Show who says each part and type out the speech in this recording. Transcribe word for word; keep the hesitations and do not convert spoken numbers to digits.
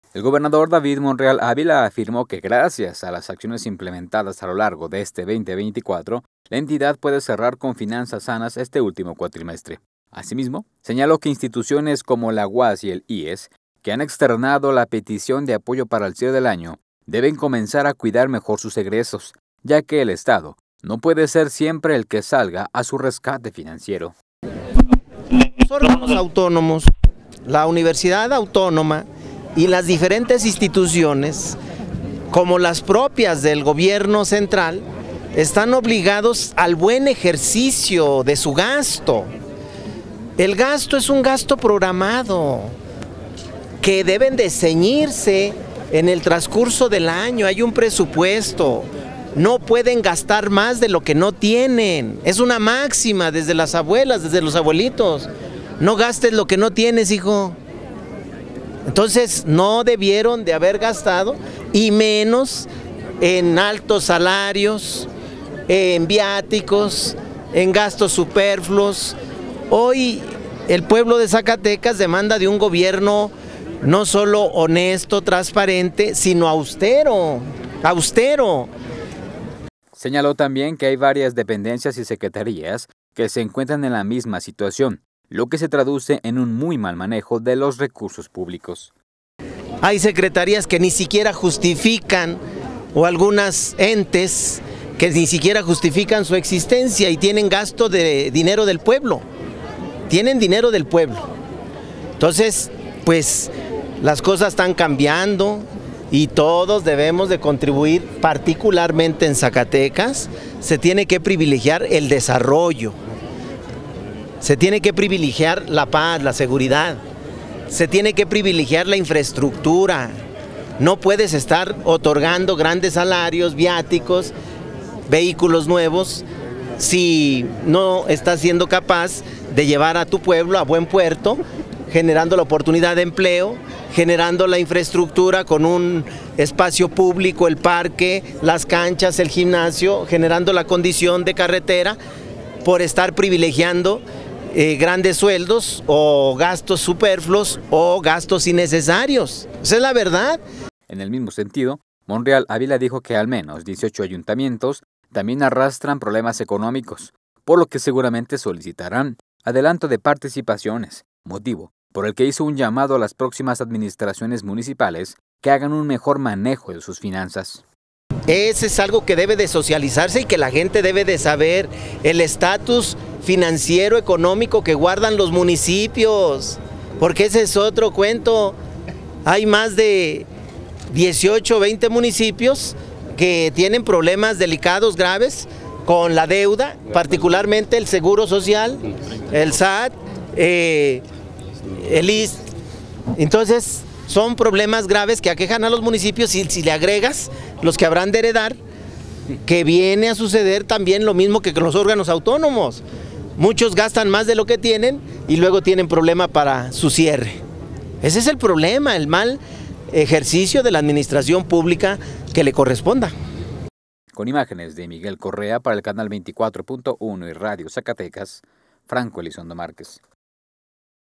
Speaker 1: El gobernador David Monreal Ávila afirmó que gracias a las acciones implementadas a lo largo de este veinte veinticuatro, la entidad puede cerrar con finanzas sanas este último cuatrimestre. Asimismo, señaló que instituciones como la U A S y el I E S, que han externado la petición de apoyo para el cierre del año, deben comenzar a cuidar mejor sus egresos, ya que el Estado no puede ser siempre el que salga a su rescate financiero.
Speaker 2: Los órganos autónomos, la Universidad Autónoma y las diferentes instituciones, como las propias del gobierno central, están obligados al buen ejercicio de su gasto. El gasto es un gasto programado, que deben de ceñirse en el transcurso del año. Hay un presupuesto, no pueden gastar más de lo que no tienen. Es una máxima desde las abuelas, desde los abuelitos. No gastes lo que no tienes, hijo. Entonces no debieron de haber gastado, y menos en altos salarios, en viáticos, en gastos superfluos. Hoy el pueblo de Zacatecas demanda de un gobierno no solo honesto, transparente, sino austero, austero.
Speaker 1: Señaló también que hay varias dependencias y secretarías que se encuentran en la misma situación, lo que se traduce en un muy mal manejo de los recursos públicos.
Speaker 2: Hay secretarías que ni siquiera justifican, o algunas entes que ni siquiera justifican su existencia y tienen gasto de dinero del pueblo, tienen dinero del pueblo. Entonces, pues las cosas están cambiando y todos debemos de contribuir, particularmente en Zacatecas. Se tiene que privilegiar el desarrollo. Se tiene que privilegiar la paz, la seguridad. Se tiene que privilegiar la infraestructura. No puedes estar otorgando grandes salarios, viáticos, vehículos nuevos, si no estás siendo capaz de llevar a tu pueblo a buen puerto, generando la oportunidad de empleo, generando la infraestructura con un espacio público, el parque, las canchas, el gimnasio, generando la condición de carretera, por estar privilegiando Eh, grandes sueldos o gastos superfluos o gastos innecesarios. Esa es la verdad.
Speaker 1: En el mismo sentido, Monreal Ávila dijo que al menos dieciocho ayuntamientos también arrastran problemas económicos, por lo que seguramente solicitarán adelanto de participaciones, motivo por el que hizo un llamado a las próximas administraciones municipales que hagan un mejor manejo de sus finanzas.
Speaker 2: Ese es algo que debe de socializarse y que la gente debe de saber, el estatus financiero, económico que guardan los municipios, porque ese es otro cuento. Hay más de dieciocho, veinte municipios que tienen problemas delicados, graves, con la deuda, particularmente el Seguro Social, el S A T, eh, el I S S S. Entonces, son problemas graves que aquejan a los municipios, y si le agregas los que habrán de heredar, que viene a suceder también lo mismo que con los órganos autónomos. Muchos gastan más de lo que tienen y luego tienen problema para su cierre. Ese es el problema, el mal ejercicio de la administración pública que le corresponda.
Speaker 1: Con imágenes de Miguel Correa para el canal veinticuatro punto uno y Radio Zacatecas, Franco Elizondo Márquez.